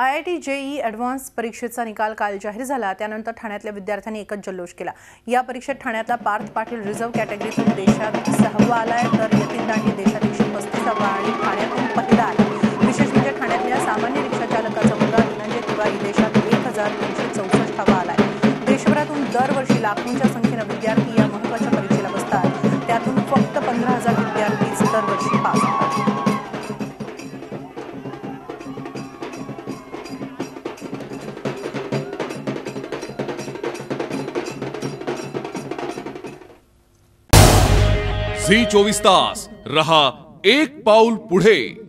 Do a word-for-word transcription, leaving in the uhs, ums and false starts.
I I T JEE advance परीक्षेचा निकाल काल जाहीर झाला। त्यानंतर ठाण्यातल्या विद्यार्थ्यांनी एकच जल्लोष केला। या परीक्षेत ठाण्यातला पार्थ पाटील रिझर्व्ह कॅटेगरीतून देशात सहावा आलाय, तर यतीन दांडी देशात एकशे पस्तीसावा आणि ठाण्यातून पहिला आहे। विशेष म्हणजे ठाण्यातल्या सामान्य रिक्षा चालकाचा मुलगा धनंजय तिवारी देशात एक हजार तीनशे चौसष्टावा आलाय। देशभरातून दरवर्षी लाखोंच्या संख्येने विद्यार्थी या महत्त्वाच्या परीक्षेला बसतात। त्यातून फक्त पंधरा हजार विद्यार्थीच दरवर्षी पास होतात। झी चोवीस तास रहा एक पाऊल पुढे।